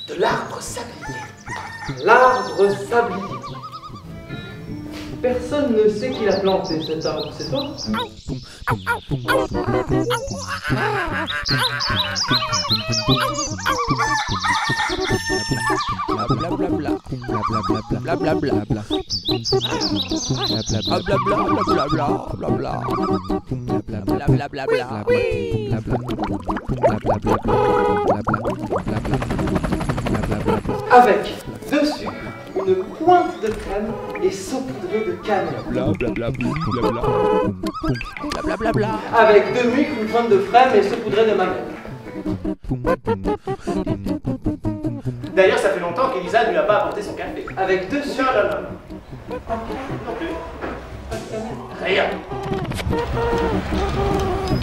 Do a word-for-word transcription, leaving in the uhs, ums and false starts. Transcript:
De l'arbre sablier. L'arbre sablier. Personne ne sait qui l'a planté cet arbre, c'est toi? Blablabla. Blablabla. Avec dessus une pointe de crème et saupoudrée de cannelle. Avec de muc, une pointe de frêne et saupoudrée de magret. D'ailleurs, ça fait longtemps qu'Elisa ne lui a pas apporté son café. Avec dessus... Non, non, non. Non plus. Rien.